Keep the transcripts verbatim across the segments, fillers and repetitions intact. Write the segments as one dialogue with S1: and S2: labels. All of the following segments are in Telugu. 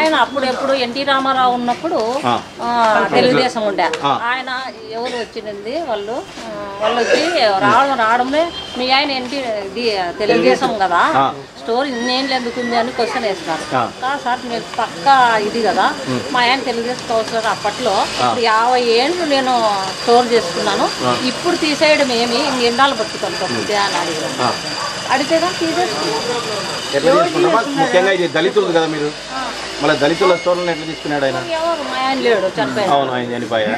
S1: ఆయన అప్పుడెప్పుడు ఎన్టీ రామారావు ఉన్నప్పుడు తెలుగుదేశం ఉండే ఆయన ఎవరు వచ్చింది వాళ్ళు వాళ్ళు వచ్చి రావడం రావడమే మీ ఆయన ఎన్టీ ఇది తెలుగుదేశం కదా స్టోర్ ఇన్నేళ్ళు ఎందుకు ఉంది అని క్వశ్చన్ వేస్తున్నారు. కాదు సార్ మీరు పక్కా ఇది కదా మా ఆయన తెలుగుదేశం కౌన్సిలర్ అప్పట్లో యాభై ఏళ్ళు నేను స్టోర్ చేసుకున్నాను ఇప్పుడు తీసేయడం ఏమి ఎన్నాళ్ళు బతుకుతాను తప్పితే అని అడిగాను. అడిగితే కానీ తీసేసుకున్నాం.
S2: ముఖ్యంగా ఇది దళితులు కదా మీరు మళ్ళీ దళితుల స్టోర్లను ఎట్లా తీసుకున్నాడు ఆయన?
S1: ఎవరు మా ఆయన లేడు చనిపోయాడు.
S2: అవును ఆయన చనిపోయా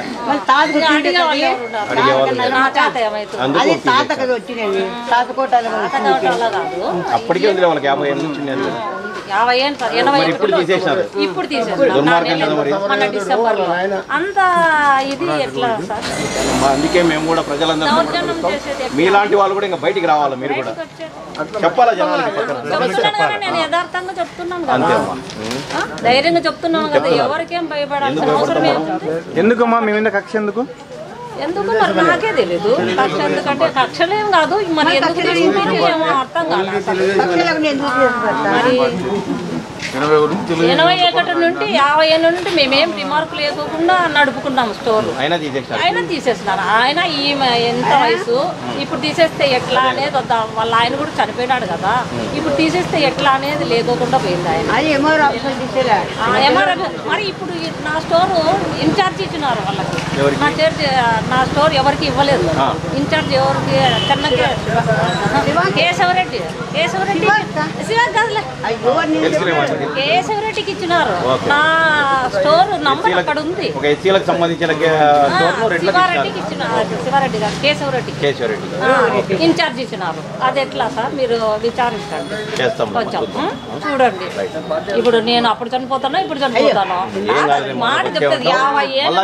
S2: అప్పటికే ఉంది వాళ్ళకి యాభై ఏళ్ళు నుంచి
S1: యాభై ఏళ్ళు ఎనభై
S2: ఇప్పుడు తీసేసినారు.
S1: ఇప్పుడు తీసేసారు డిసెంబర్ లో అంత ఇది ఎట్లా సార్?
S2: అందుకే మేము కూడా ప్రజలందరూ మీలాంటి వాళ్ళు కూడా ఇంకా బయటికి రావాలి. మీరు కూడా చెప్పాలా జనాలకి?
S1: నేను యథార్థంగా చెప్తున్నాను కదా ధైర్యంగా చెప్తున్నాను కదా ఎవరికేం భయపడాల్సిన అవసరం ఏముంది?
S2: ఎందుకమ్మా మీ మీద కక్ష ఎందుకు?
S1: ఎందుకు మరి నాకే తెలీదు కక్ష ఎందుకంటే కక్షలేం కాదు మరి ఎందుకు తీసుకుంటే ఏమో అర్థం కాదు. మరి ఎనభై ఒకటి నుండి యాభై ఏళ్ళ నుండి మేమేం రిమార్కులు వేసుకోకుండా నడుపుకున్నాము స్టోర్. ఆయన తీసేస్తున్నారు. ఆయన ఈ ఎంత వయసు ఇప్పుడు తీసేస్తే ఎట్లా అనేది వాళ్ళ ఆయన కూడా చనిపోయినాడు కదా ఇప్పుడు తీసేస్తే ఎట్లా అనేది లేకోకుండా పోయింది ఆయన. మరి ఇప్పుడు నా స్టోర్ ఇన్ఛార్జ్ ఇచ్చినారు వాళ్ళకి. నా చర్చ్ నా స్టోర్ ఎవరికి ఇవ్వలేదు. ఇన్ఛార్జ్ ఎవరికి చెన్నకే కేశవరెడ్డి కేశవరెడ్డి కేశవరెడ్డికి ఇచ్చినారు. నా స్టోర్ నంబర్ అక్కడ ఉంది. శివారెడ్డికి ఇచ్చినారు. శివారెడ్డి గారు కేశవరెడ్డి ఇన్ఛార్జ్ ఇచ్చినారు. అది ఎట్లా సార్ మీరు విచారించండి కొంచెం చూడండి. ఇప్పుడు నేను అప్పుడు చనిపోతాను ఇప్పుడు చనిపోతాను మాట చెప్తుంది. యాభై ఏళ్ళు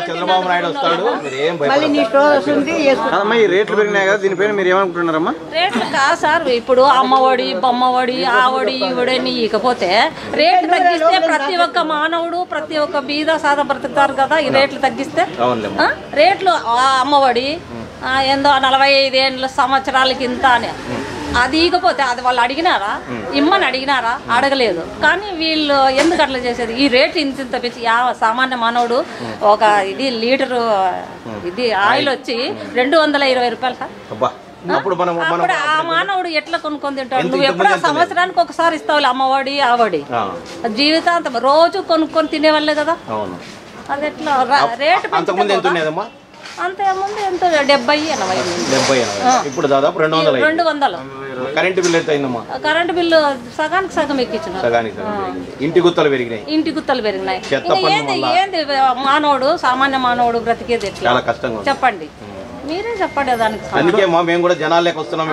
S2: రేట్లు పెరిగినాయి కదా దీనిపైన మీరు ఏమనుకుంటున్నారమ్మా?
S1: రేట్లు కాదు సార్ ఇప్పుడు అమ్మఒడి బొమ్మఒడి ఆవడి ఈవడని ఇకపోతే రేట్లు తగ్గిస్తే ప్రతి ఒక్క మానవుడు ప్రతి ఒక్క బీద సాదా బ్రతుకుతారు కదా. ఈ రేట్లు తగ్గిస్తే రేట్లు అమ్మఒడి ఏందో నలభై ఐదేళ్ళ సంవత్సరాలకి ఇంత అని అది ఇకపోతే అది వాళ్ళు అడిగినారా? ఇమ్మని అడిగినారా? అడగలేదు. కానీ వీళ్ళు ఎందుకు అట్లా చేసేది? ఈ రేట్లు ఇంత ఇంత పెంచి యా సామాన్య మానవుడు ఒక ఇది లీటరు ఇది ఆయిల్ వచ్చి రెండు వందల ఇరవై రూపాయలు సార్. అప్పుడు ఆ మానవుడు ఎట్లా కొనుక్కొని తింటాడు? నువ్వు ఎప్పుడో సంవత్సరానికి ఒకసారి ఇస్తావు అమ్మఒడి ఆవడి జీవితాంతం రోజు కొనుక్కొని తినేవాళ్ళే కదా. అది ఎట్లా రేటు అంతకుముందు ఎంత డెబ్బై ఎనభై
S2: ఇప్పుడు దాదాపు రెండు వందలు
S1: రెండు వందలు
S2: కరెంటు బిల్లు ఎంత అయిందమ్మా?
S1: కరెంటు బిల్లు సగానికి సగం ఎక్కించిన.
S2: ఇంటి గుత్తలు పెరిగినాయి.
S1: ఇంటి గుత్తలు పెరిగినాయి. ఏంది ఏంది మానవుడు సామాన్య మానవుడు బ్రతికేది ఎట్లా చెప్పండి? మీరే చెప్పండి దానికి.
S2: అందుకే మేము కూడా జనాల్లోకి వస్తున్నాం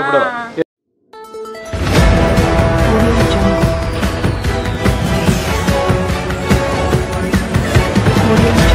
S2: ఇప్పుడు.